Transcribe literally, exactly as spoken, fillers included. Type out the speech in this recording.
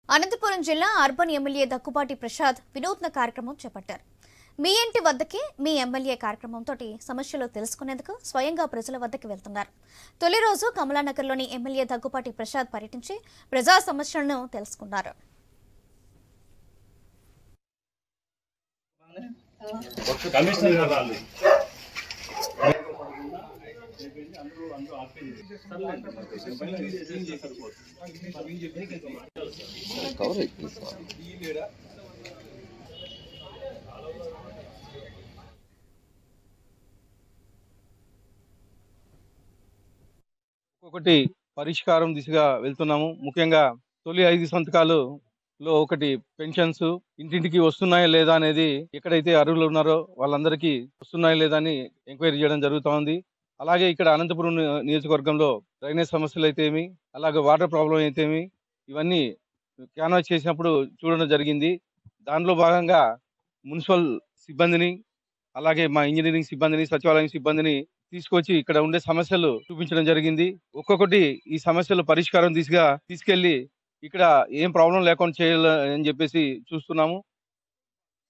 అనంతపురం జిల్లా urban MLA Daggubati Prasad వినూత్న కార్యక్రమం చేపట్టారు. మీ ఇంటి వద్దకే మీ ఎమ్మెల్యే కార్యక్రమంతో సమస్యలు తెలుసుకునేందుకు స్వయంగా ప్రజల వద్దకు వెళ్తున్నారు. తొలి రోజు కమలానగర్లోని ఎమ్మెల్యే దగ్గుబాటి ప్రసాద్ పర్యటించి ప్రజా సమస్యలను తెలుసుకున్నారు. ఒకటి పరిష్కారం దిశగా వెళ్తున్నాము. ముఖ్యంగా తొలి ఐదు సంతకాలు లో ఒకటి పెన్షన్స్ ఇంటింటికి వస్తున్నాయా లేదా అనేది, ఎక్కడైతే అర్హులు ఉన్నారో వాళ్ళందరికీ వస్తున్నాయా లేదా అని ఎంక్వైరీ చేయడం జరుగుతూ ఉంది. అలాగే ఇక్కడ అనంతపురం నియోజకవర్గంలో డ్రైనేజ్ సమస్యలు అయితేమి, అలాగే వాటర్ ప్రాబ్లం అయితేమి, ఇవన్నీ క్యాన్వాస్ చేసినప్పుడు చూడడం జరిగింది. దానిలో భాగంగా మున్సిపల్ సిబ్బందిని, అలాగే మా ఇంజనీరింగ్ సిబ్బందిని, సచివాలయం సిబ్బందిని తీసుకొచ్చి ఇక్కడ ఉండే సమస్యలు చూపించడం జరిగింది. ఒక్కొక్కటి ఈ సమస్యలు పరిష్కారం దిశగా తీసుకెళ్లి ఇక్కడ ఏం ప్రాబ్లం లేకుండా చేయాలని చెప్పేసి చూస్తున్నాము.